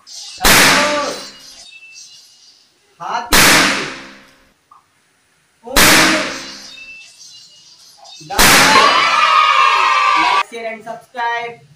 खरगोश, हाथी, ऊंट, गाय। Like share and subscribe.